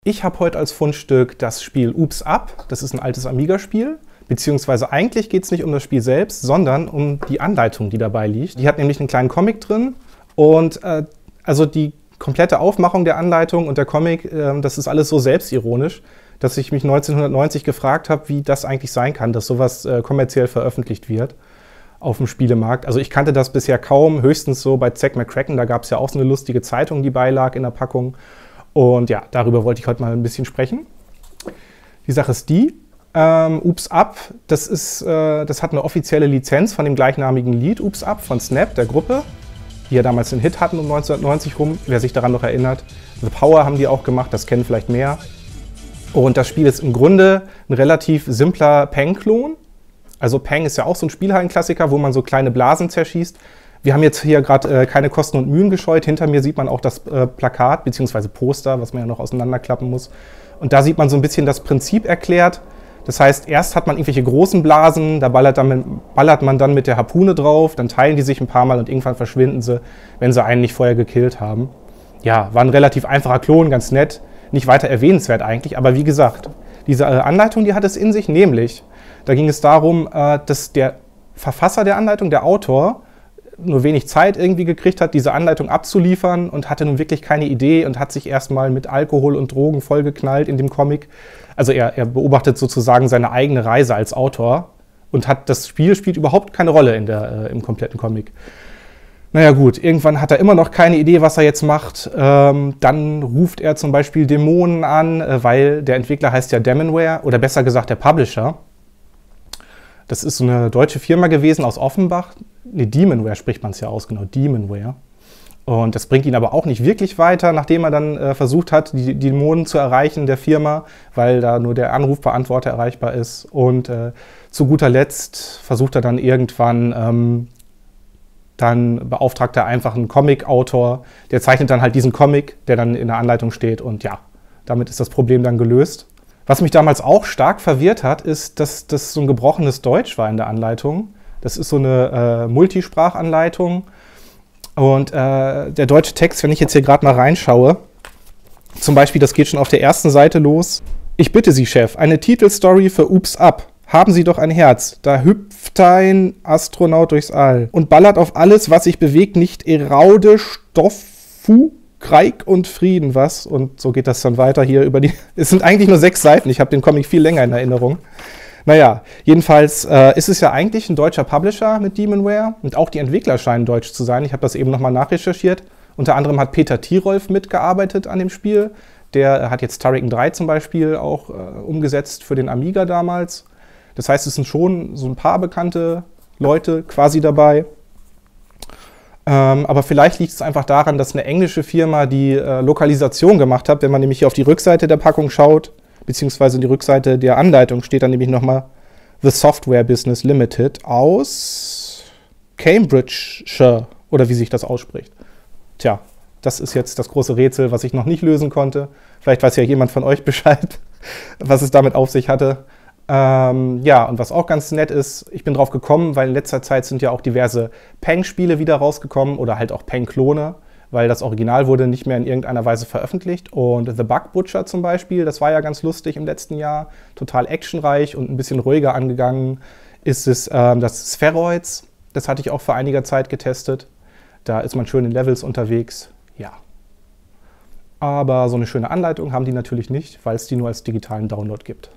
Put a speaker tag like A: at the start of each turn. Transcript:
A: Ich habe heute als Fundstück das Spiel Oops Up. Das ist ein altes Amiga-Spiel. Beziehungsweise eigentlich geht es nicht um das Spiel selbst, sondern um die Anleitung, die dabei liegt. Die hat nämlich einen kleinen Comic drin. Und also die komplette Aufmachung der Anleitung und der Comic, das ist alles so selbstironisch, dass ich mich 1990 gefragt habe, wie das eigentlich sein kann, dass sowas kommerziell veröffentlicht wird auf dem Spielemarkt. Also ich kannte das bisher kaum, höchstens so bei Zack McCracken, da gab es ja auch so eine lustige Zeitung, die beilag in der Packung. Und ja, darüber wollte ich heute mal ein bisschen sprechen. Die Sache ist die, Oops Up, das hat eine offizielle Lizenz von dem gleichnamigen Lied Oops Up von Snap, der Gruppe, die ja damals den Hit hatten um 1990 rum, wer sich daran noch erinnert. The Power haben die auch gemacht, das kennen vielleicht mehr. Und das Spiel ist im Grunde ein relativ simpler Peng-Klon. Also Peng ist ja auch so ein Spielhallenklassiker, wo man so kleine Blasen zerschießt. Wir haben jetzt hier gerade keine Kosten und Mühen gescheut. Hinter mir sieht man auch das Plakat bzw. Poster, was man ja noch auseinanderklappen muss. Und da sieht man so ein bisschen das Prinzip erklärt. Das heißt, erst hat man irgendwelche großen Blasen, da ballert man dann mit der Harpune drauf, dann teilen die sich ein paar Mal und irgendwann verschwinden sie, wenn sie einen nicht vorher gekillt haben. Ja, war ein relativ einfacher Klon, ganz nett, nicht weiter erwähnenswert eigentlich, aber wie gesagt, diese Anleitung, die hat es in sich, nämlich, da ging es darum, dass der Verfasser der Anleitung, der Autor, nur wenig Zeit irgendwie gekriegt hat, diese Anleitung abzuliefern und hatte nun wirklich keine Idee und hat sich erstmal mit Alkohol und Drogen vollgeknallt in dem Comic. Also er beobachtet sozusagen seine eigene Reise als Autor und das Spiel spielt überhaupt keine Rolle im kompletten Comic. Naja gut, irgendwann hat er immer noch keine Idee, was er jetzt macht. Dann ruft er zum Beispiel Dämonen an, weil der Entwickler heißt ja Demonware, oder besser gesagt der Publisher. Das ist so eine deutsche Firma gewesen aus Offenbach. Ne, Demonware spricht man es ja aus, genau, Demonware. Und das bringt ihn aber auch nicht wirklich weiter, nachdem er dann versucht hat, die Dämonen zu erreichen der Firma, weil da nur der Anrufbeantworter erreichbar ist. Und zu guter Letzt versucht er dann irgendwann, dann beauftragt er einfach einen Comic-Autor, der zeichnet dann halt diesen Comic, der dann in der Anleitung steht. Und ja, damit ist das Problem dann gelöst. Was mich damals auch stark verwirrt hat, ist, dass das so ein gebrochenes Deutsch war in der Anleitung. Das ist so eine Multisprachanleitung. Und der deutsche Text, wenn ich jetzt hier gerade mal reinschaue, zum Beispiel, das geht schon auf der ersten Seite los. Ich bitte Sie, Chef, eine Titelstory für Oops Up. Haben Sie doch ein Herz. Da hüpft ein Astronaut durchs All und ballert auf alles, was sich bewegt, nicht Eraude, Stoffu, Krieg und Frieden, was? Und so geht das dann weiter hier über die... Es sind eigentlich nur 6 Seiten, ich habe den Comic viel länger in Erinnerung. Naja, jedenfalls ist es ja eigentlich ein deutscher Publisher mit Demonware und auch die Entwickler scheinen deutsch zu sein. Ich habe das eben nochmal nachrecherchiert. Unter anderem hat Peter Tirolf mitgearbeitet an dem Spiel. Der hat jetzt Turrican 3 zum Beispiel auch umgesetzt für den Amiga damals. Das heißt, es sind schon so ein paar bekannte Leute quasi dabei. Aber vielleicht liegt es einfach daran, dass eine englische Firma die Lokalisation gemacht hat. Wenn man nämlich hier auf die Rückseite der Packung schaut, beziehungsweise die Rückseite der Anleitung, steht dann nämlich nochmal The Software Business Limited aus Cambridgeshire, oder wie sich das ausspricht. Tja, das ist jetzt das große Rätsel, was ich noch nicht lösen konnte. Vielleicht weiß ja jemand von euch Bescheid, was es damit auf sich hatte. Ja, und was auch ganz nett ist, ich bin drauf gekommen, weil in letzter Zeit sind ja auch diverse Peng-Spiele wieder rausgekommen oder halt auch Peng-Klone, weil das Original wurde nicht mehr in irgendeiner Weise veröffentlicht. Und The Bug Butcher zum Beispiel, das war ja ganz lustig im letzten Jahr, total actionreich und ein bisschen ruhiger angegangen, ist es das Spheroids. Das hatte ich auch vor einiger Zeit getestet. Da ist man schön in Levels unterwegs, ja. Aber so eine schöne Anleitung haben die natürlich nicht, weil es die nur als digitalen Download gibt.